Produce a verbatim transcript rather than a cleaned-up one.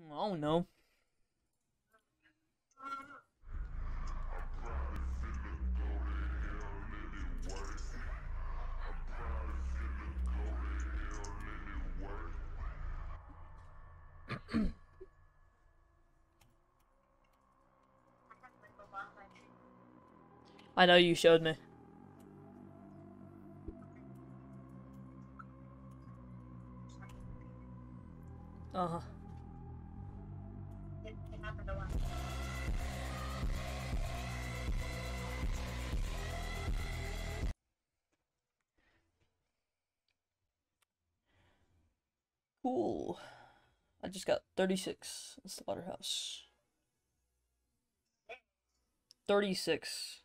I don't know. I know you showed me. Uh-huh. Cool. I just got thirty-six in Slaughterhouse. thirty-six.